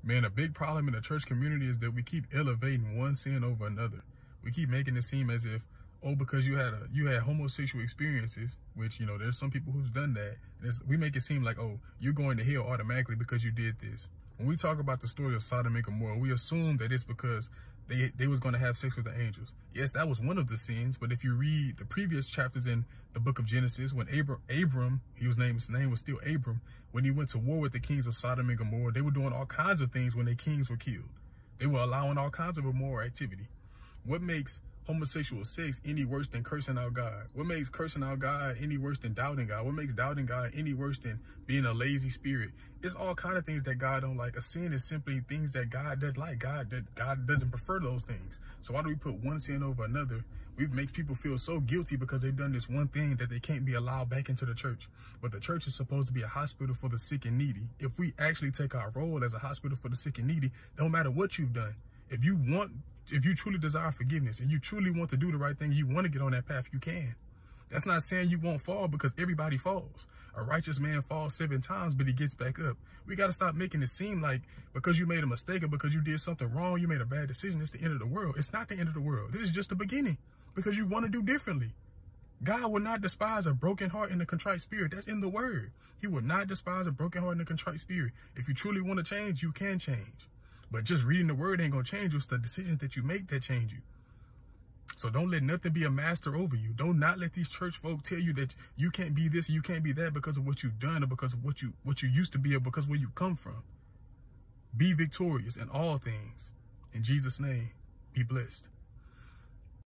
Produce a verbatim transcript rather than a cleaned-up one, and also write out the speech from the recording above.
Man, a big problem in the church community is that we keep elevating one sin over another. We keep making it seem as if, oh, because you had a you had homosexual experiences, which, you know, there's some people who's done that. It's, we make it seem like, oh, you're going to hell automatically because you did this. When we talk about the story of Sodom and Gomorrah, we assume that it's because they they was going to have sex with the angels. Yes, that was one of the sins, but if you read the previous chapters in the book of Genesis, when Abram, Abram he was named, his name was still Abram, when he went to war with the kings of Sodom and Gomorrah, they were doing all kinds of things when their kings were killed. They were allowing all kinds of immoral activity. What makes homosexual sex any worse than cursing out God? What makes cursing out God any worse than doubting God? What makes doubting God any worse than being a lazy spirit? It's all kind of things that God don't like. A sin is simply things that God doesn't like. God that God doesn't prefer those things. So why do we put one sin over another? We make people feel so guilty because they've done this one thing that they can't be allowed back into the church. But the church is supposed to be a hospital for the sick and needy. If we actually take our role as a hospital for the sick and needy, no matter what you've done, if you want If you truly desire forgiveness and you truly want to do the right thing, you want to get on that path, you can. That's not saying you won't fall, because everybody falls. A righteous man falls seven times, but he gets back up. We got to stop making it seem like because you made a mistake or because you did something wrong, you made a bad decision, it's the end of the world. It's not the end of the world. This is just the beginning, because you want to do differently. God will not despise a broken heart and a contrite spirit. That's in the word. He will not despise a broken heart and a contrite spirit. If you truly want to change, you can change. But just reading the word ain't going to change you. It's the decisions that you make that change you. So don't let nothing be a master over you. Don't not let these church folk tell you that you can't be this, you can't be that because of what you've done or because of what you what you used to be or because of where you come from. Be victorious in all things. In Jesus' name, be blessed.